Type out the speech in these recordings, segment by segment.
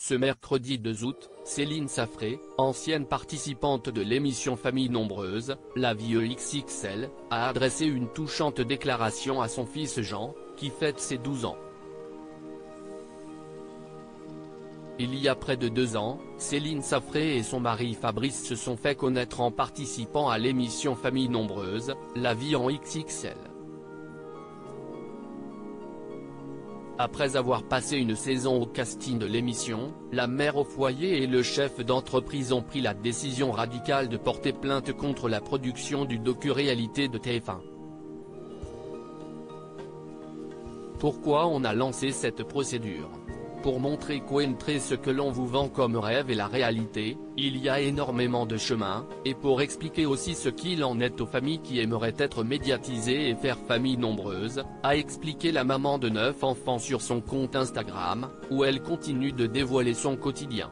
Ce mercredi 2 août, Céline Safré, ancienne participante de l'émission Famille Nombreuse, La Vie XXL, a adressé une touchante déclaration à son fils Jean, qui fête ses 12 ans. Il y a près de 2 ans, Céline Safré et son mari Fabrice se sont fait connaître en participant à l'émission Famille Nombreuse, La Vie en XXL. Après avoir passé une saison au casting de l'émission, la mère au foyer et le chef d'entreprise ont pris la décision radicale de porter plainte contre la production du docu-réalité de TF1. Pourquoi on a lancé cette procédure? Pour montrer qu'entre ce que l'on vous vend comme rêve et la réalité, il y a énormément de chemin, et pour expliquer aussi ce qu'il en est aux familles qui aimeraient être médiatisées et faire famille nombreuse, a expliqué la maman de 9 enfants sur son compte Instagram, où elle continue de dévoiler son quotidien.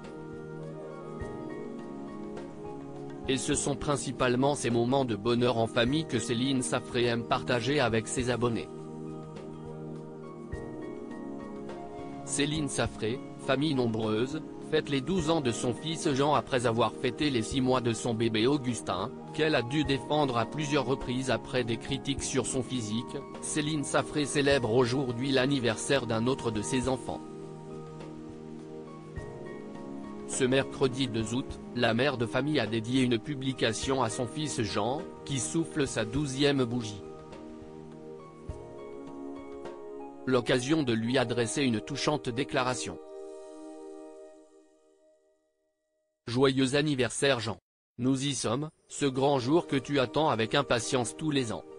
Et ce sont principalement ces moments de bonheur en famille que Céline Safré aime partager avec ses abonnés. Céline Safré, famille nombreuse, fête les 12 ans de son fils Jean après avoir fêté les 6 mois de son bébé Augustin, qu'elle a dû défendre à plusieurs reprises après des critiques sur son physique. Céline Safré célèbre aujourd'hui l'anniversaire d'un autre de ses enfants. Ce mercredi 2 août, la mère de famille a dédié une publication à son fils Jean, qui souffle sa 12e bougie. L'occasion de lui adresser une touchante déclaration. Joyeux anniversaire Jean. Nous y sommes, ce grand jour que tu attends avec impatience tous les ans.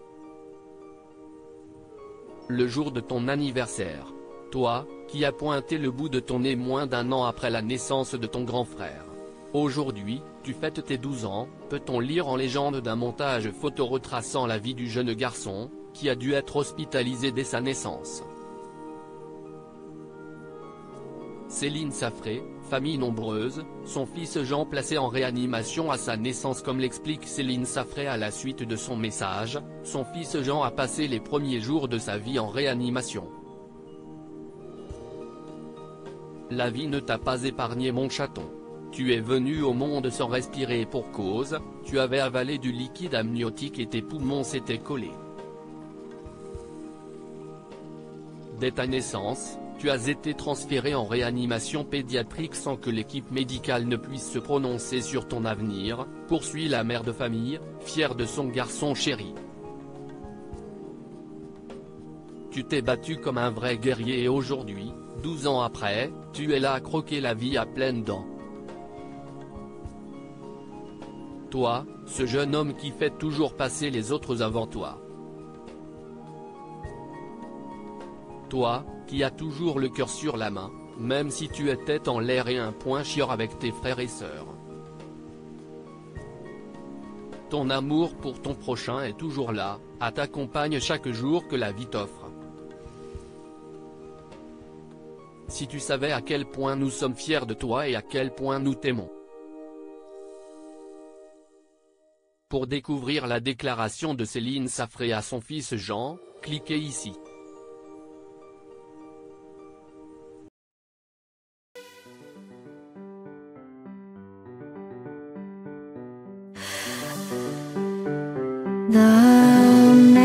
Le jour de ton anniversaire. Toi, qui as pointé le bout de ton nez moins d'1 an après la naissance de ton grand frère. Aujourd'hui, tu fêtes tes 12 ans, peut-on lire en légende d'un montage photo retraçant la vie du jeune garçon, qui a dû être hospitalisé dès sa naissance. Céline Safré, famille nombreuse, son fils Jean placé en réanimation à sa naissance. Comme l'explique Céline Safré à la suite de son message, son fils Jean a passé les premiers jours de sa vie en réanimation. La vie ne t'a pas épargné mon chaton. Tu es venu au monde sans respirer et pour cause, tu avais avalé du liquide amniotique et tes poumons s'étaient collés. Dès ta naissance, tu as été transféré en réanimation pédiatrique sans que l'équipe médicale ne puisse se prononcer sur ton avenir, poursuit la mère de famille, fière de son garçon chéri. Tu t'es battu comme un vrai guerrier et aujourd'hui, 12 ans après, tu es là à croquer la vie à pleines dents. Toi, ce jeune homme qui fait toujours passer les autres avant toi. Toi, qui as toujours le cœur sur la main, même si tu es tête en l'air et un point chiant avec tes frères et sœurs. Ton amour pour ton prochain est toujours là, t'accompagne chaque jour que la vie t'offre. Si tu savais à quel point nous sommes fiers de toi et à quel point nous t'aimons. Pour découvrir la déclaration de Céline Safré à son fils Jean, cliquez ici. The